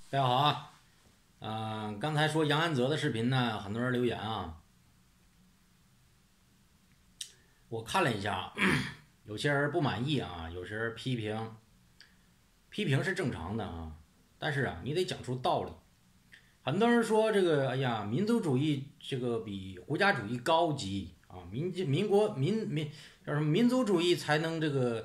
大家好啊，刚才说杨安泽的视频呢，很多人留言啊，我看了一下，有些人不满意啊，有些人批评，批评是正常的啊，但是啊，你得讲出道理。很多人说这个，哎呀，民族主义这个比国家主义高级啊，民叫什么民族主义才能这个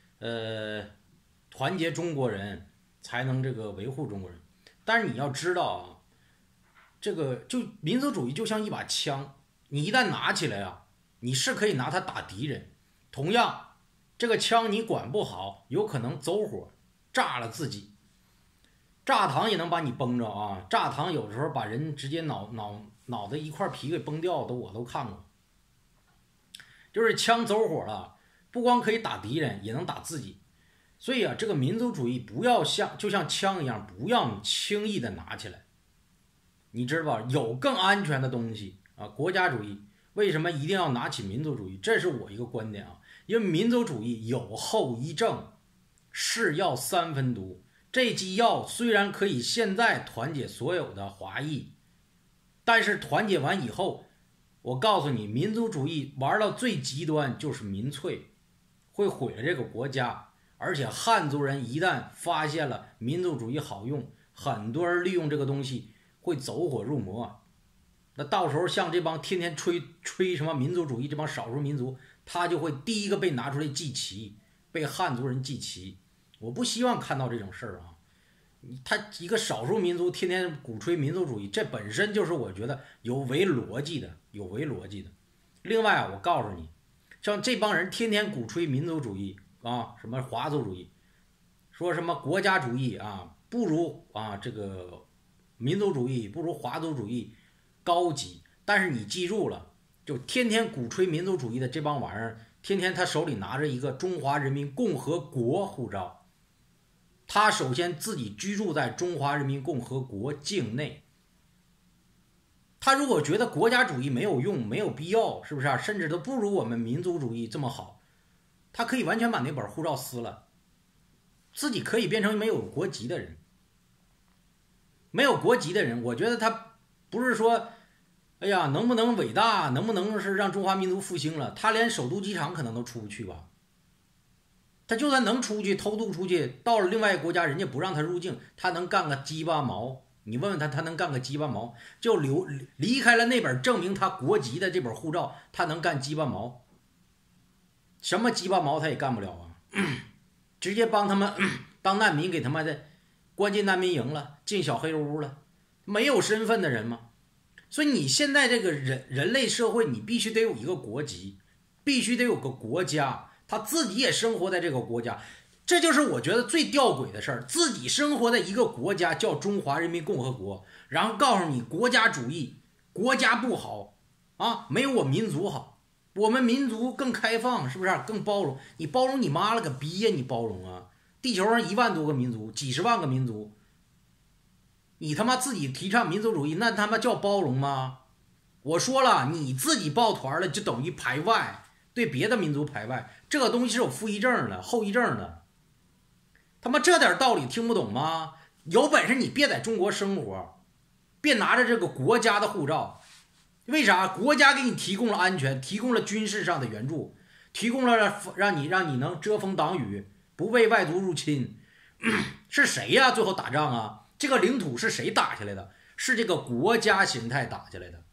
团结中国人，才能这个维护中国人。但是你要知道啊，这个就民族主义就像一把枪，你一旦拿起来啊，你是可以拿它打敌人。同样，这个枪你管不好，有可能走火，炸了自己。炸膛也能把你崩着啊！炸膛有时候把人直接脑袋一块皮给崩掉，我都看过。就是枪走火了，不光可以打敌人，也能打自己。所以啊，这个民族主义不要就像枪一样，不要轻易的拿起来。你知道吧？有更安全的东西啊！国家主义为什么一定要拿起民族主义？这是我一个观点啊，因为民族主义有后遗症，是药三分毒。这剂药虽然可以现在团结所有的华裔，但是团结完以后，我告诉你，民族主义玩到最极端就是民粹，会毁了这个国家。而且汉族人一旦发现了民族主义好用，很多人利用这个东西会走火入魔。那到时候像这帮天天吹什么民族主义这帮少数民族，他就会第一个被拿出来祭旗，被汉族人祭旗。我不希望看到这种事儿啊！他一个少数民族天天鼓吹民族主义，这本身就是我觉得有违逻辑的，有违逻辑的。另外啊，我告诉你，像这帮人天天鼓吹民族主义啊，什么华族主义，说什么国家主义啊，不如啊这个民族主义不如华族主义高级。但是你记住了，就天天鼓吹民族主义的这帮玩意儿，天天他手里拿着一个中华人民共和国护照。他首先自己居住在中华人民共和国境内，他如果觉得国家主义没有用、没有必要，是不是啊？甚至都不如我们民族主义这么好，他可以完全把那本护照撕了，自己可以变成没有国籍的人。没有国籍的人，我觉得他不是说，哎呀，能不能伟大，能不能是让中华民族复兴了？他连首都机场可能都出不去吧？他就算能出去偷渡出去，到了另外一个国家，人家不让他入境，他能干个鸡巴毛？你问问他，他能干个鸡巴毛？就离开了那本证明他国籍的这本护照，他能干鸡巴毛？什么鸡巴毛他也干不了啊！直接帮他们当难民，给他们的关进难民营了，进小黑屋了，没有身份的人吗？所以你现在这个人类社会，你必须得有一个国籍，必须得有个国家。他自己也生活在这个国家，这就是我觉得最吊诡的事儿。自己生活在一个国家叫中华人民共和国，然后告诉你国家主义，国家不好啊，没有我民族好，我们民族更开放，是不是更包容？你包容你妈了个逼呀！你包容啊？地球上1万多个民族，几十万个民族，你他妈自己提倡民族主义，那他妈叫包容吗？我说了，你自己抱团了，就等于排外。对别的民族排外，这个东西是有负遗症的、后遗症的。他妈这点道理听不懂吗？有本事你别在中国生活，别拿着这个国家的护照。为啥？国家给你提供了安全，提供了军事上的援助，提供了让你能遮风挡雨，不被外族入侵。是谁呀？最后打仗啊？这个领土是谁打下来的？是这个国家形态打下来的。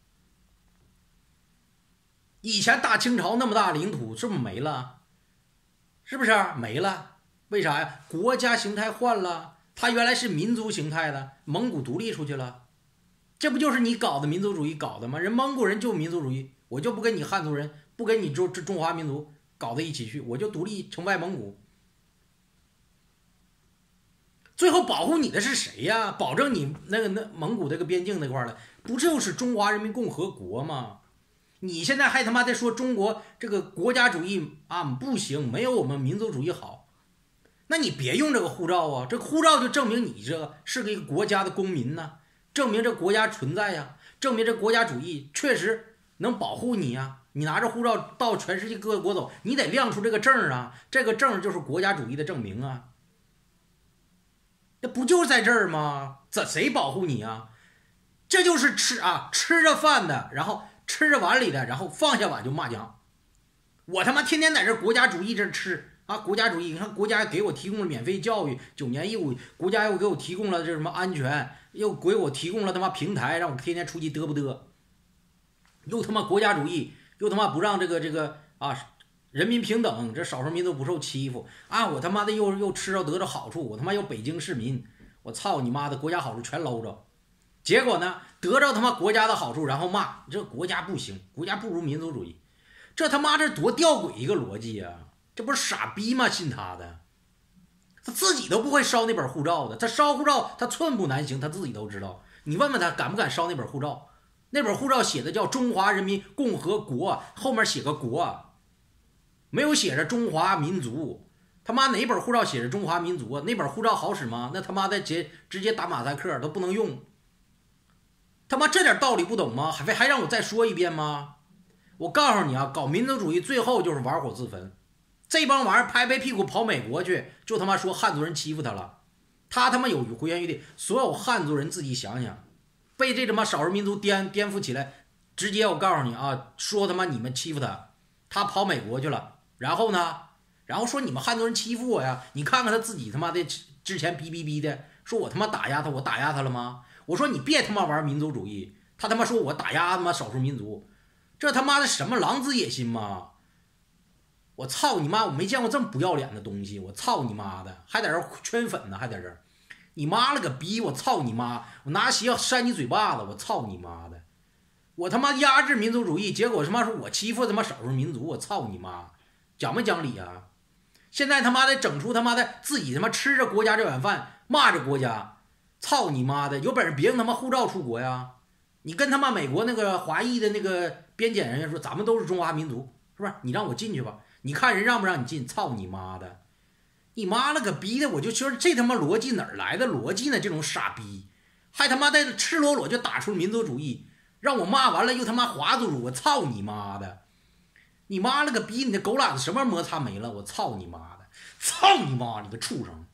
以前大清朝那么大领土是不是没了？是不是没了？为啥呀？国家形态换了，它原来是民族形态的，蒙古独立出去了，这不就是你搞的民族主义搞的吗？人蒙古人就民族主义，我就不跟你汉族人，不跟你中华民族搞到一起去，我就独立成外蒙古。最后保护你的是谁呀？保证你那蒙古这个边境那块的，不就是中华人民共和国吗？你现在还他妈在说中国这个国家主义啊，不行，没有我们民族主义好。那你别用这个护照啊，这个护照就证明你这个是个一个国家的公民呢，证明这国家存在呀，证明这国家主义确实能保护你呀。你拿着护照到全世界各个国走，你得亮出这个证啊，这个证就是国家主义的证明啊。 那不就是在这儿吗？谁保护你啊？这就是吃着饭的，然后吃着碗里的，然后放下碗就骂娘。我他妈天天在这国家主义这吃啊，国家主义，你看国家给我提供了免费教育，9年义务，国家又给我提供了这什么安全，又给我提供了他妈平台，让我天天出去嘚不嘚，又他妈国家主义，又他妈不让这个人民平等，这少数民族不受欺负啊！我他妈的又吃着得着好处，我他妈又北京市民，我操你妈的，国家好处全搂着。结果呢，得着他妈国家的好处，然后骂这国家不行，国家不如民族主义，这他妈这多吊诡一个逻辑啊！这不是傻逼吗？信他的，他自己都不会烧那本护照的，他烧护照他寸步难行，他自己都知道。你问问他敢不敢烧那本护照？那本护照写的叫中华人民共和国，后面写个国，没有写着中华民族。他妈哪本护照写着中华民族啊？那本护照好使吗？那他妈的直接打马赛克都不能用。他妈这点道理不懂吗？还让我再说一遍吗？我告诉你啊，搞民族主义最后就是玩火自焚。这帮玩意儿拍拍屁股跑美国去，就他妈说汉族人欺负他了。他他妈有回言余地，所有汉族人自己想想，被这他妈少数民族颠覆起来，直接我告诉你啊，说他妈你们欺负他，他跑美国去了。然后呢，然后说你们汉族人欺负我呀？你看看他自己他妈的之前逼的，说我他妈打压他，我打压他了吗？我说你别他妈玩民族主义，他他妈说我打压他妈少数民族，这他妈的什么狼子野心吗？我操你妈！我没见过这么不要脸的东西！我操你妈的，还在这圈粉呢，还在这儿，你妈了个逼！我操你妈！我拿鞋要扇你嘴巴子！我操你妈的！我他妈压制民族主义，结果他妈说我欺负他妈少数民族！我操你妈！讲没讲理啊？现在他妈的整出他妈的自己他妈吃着国家这碗饭，骂着国家，操你妈的！有本事别用他妈护照出国呀！你跟他妈美国那个华裔的那个边检人员说，咱们都是中华民族，是不是？你让我进去吧。你看人让不让你进？操你妈的！你妈了个逼的！我就说这他妈逻辑哪儿来的逻辑呢？这种傻逼，还他妈的赤裸裸就打出民族主义，让我骂完了又他妈华族主义！我操你妈的！你妈了个逼！你的狗懒子什么时候摩擦没了？我操你妈的！操你妈！你个畜生！